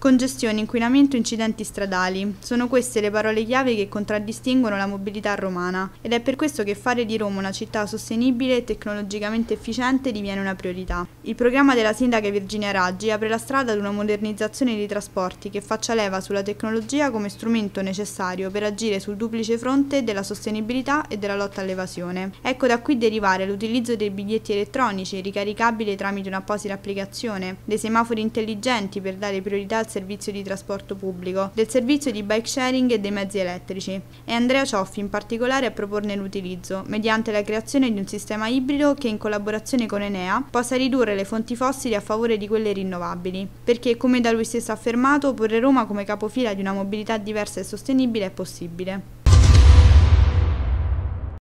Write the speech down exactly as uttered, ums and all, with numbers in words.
Congestione, inquinamento, incidenti stradali. Sono queste le parole chiave che contraddistinguono la mobilità romana ed è per questo che fare di Roma una città sostenibile e tecnologicamente efficiente diviene una priorità. Il programma della sindaca Virginia Raggi apre la strada ad una modernizzazione dei trasporti che faccia leva sulla tecnologia come strumento necessario per agire sul duplice fronte della sostenibilità e della lotta all'evasione. Ecco da qui derivare l'utilizzo dei biglietti elettronici ricaricabili tramite un'apposita applicazione, dei semafori intelligenti per dare priorità servizio di trasporto pubblico, del servizio di bike sharing e dei mezzi elettrici. È Andrea Cioffi in particolare a proporne l'utilizzo, mediante la creazione di un sistema ibrido che in collaborazione con Enea possa ridurre le fonti fossili a favore di quelle rinnovabili, perché come da lui stesso affermato, porre Roma come capofila di una mobilità diversa e sostenibile è possibile.